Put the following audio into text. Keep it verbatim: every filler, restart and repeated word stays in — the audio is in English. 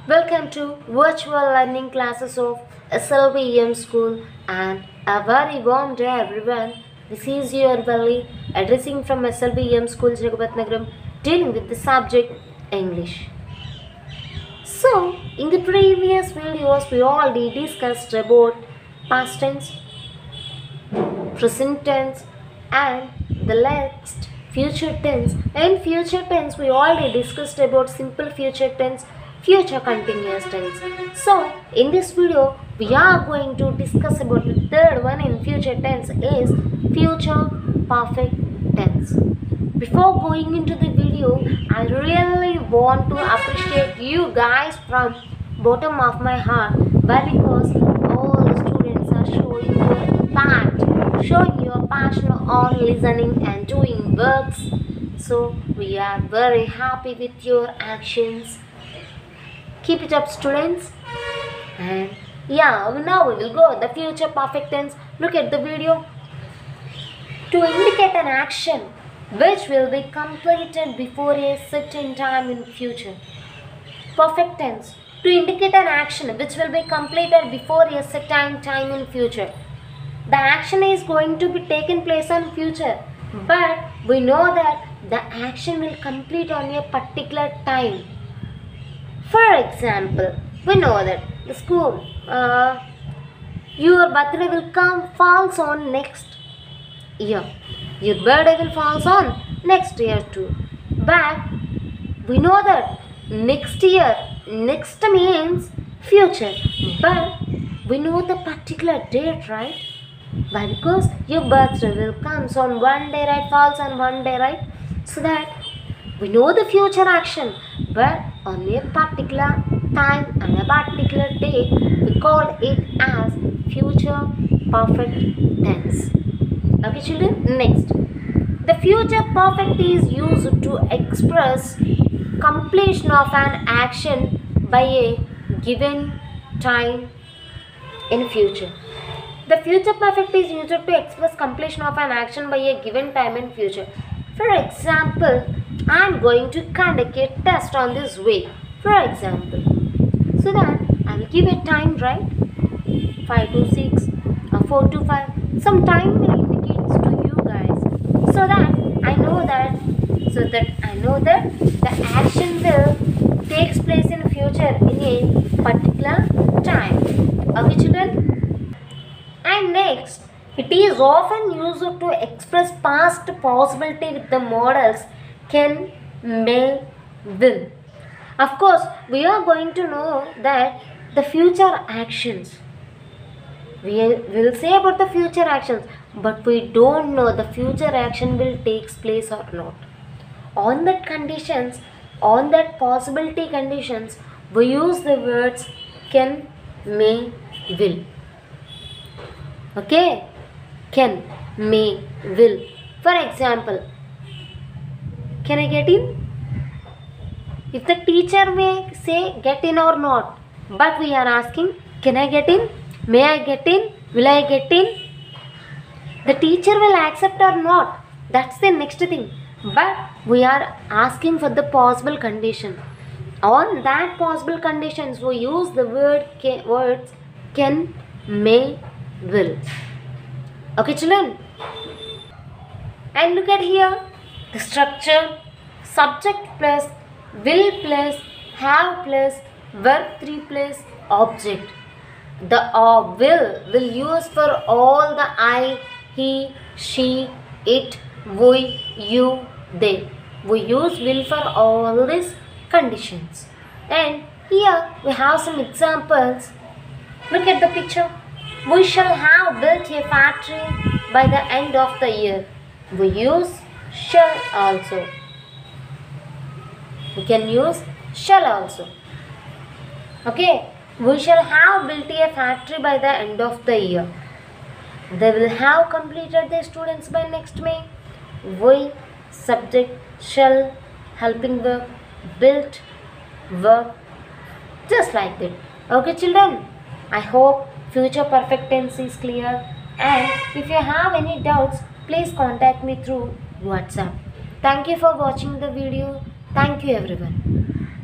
Welcome to virtual learning classes of S L V E M School and a very warm day everyone. This is your Valley addressing from S L V E M School Jagabatnagaram dealing with the subject English. So in the previous videos we already discussed about past tense, present tense and the next future tense. In future tense we already discussed about simple future tense, future continuous tense. So in this video we are going to discuss about the third one in future tense is future perfect tense. Before going into the video, I really want to appreciate you guys from bottom of my heart, but because all the students are showing your part, showing your passion on listening and doing works. So we are very happy with your actions. Keep it up, students. And yeah, now we will go the future perfect tense. Look at the video. To indicate an action which will be completed before a certain time in future. Perfect tense. To indicate an action which will be completed before a certain time in future. The action is going to be taken place in future, but we know that the action will complete on a particular time. For example, we know that the school, uh, your birthday will come falls on next year. Your birthday will falls on next year too. But we know that next year, next means future. But we know the particular date, right? Why? Because your birthday will comes on one day, right? Falls on one day, right? So that we know the future action, but on a particular time and a particular day, we call it as future perfect tense. Okay, children. Next, the future perfect is used to express completion of an action by a given time in future. The future perfect is used to express completion of an action by a given time in future. For example, I am going to conduct a test on this way. For example, so that I will give a time, right? five to six or four to five. Some time will indicate to you guys, so that I know that, so that I know that the action will takes place in future in a particular time. Okay, children. And next, it is often used to express past possibility with the models can, may, will. Of course, we are going to know that the future actions. We will say about the future actions, but we don't know the future action will take place or not. On that conditions, on that possibility conditions, we use the words can, may, will. Okay? Can, may, will. For example, can I get in? If the teacher may say get in or not, but we are asking can I get in? May I get in? Will I get in? The teacher will accept or not. That's the next thing. But we are asking for the possible condition. On that possible conditions, we use the word can, words can, may, will. Okay, children? And look at here. The structure, subject plus, will plus, have plus, verb three plus, object. The uh, will will use for all the I, he, she, it, we, you, they. We use will for all these conditions. And here we have some examples. Look at the picture. We shall have built a factory by the end of the year. We use shall also. We can use shall also. Okay. We shall have built a factory by the end of the year. They will have completed their students by next May. We, subject, shall, helping verb, built, verb, just like that. Okay, children? I hope future perfect tense is clear. And if you have any doubts, please contact me through WhatsApp. Thank you for watching the video. Thank you, everyone.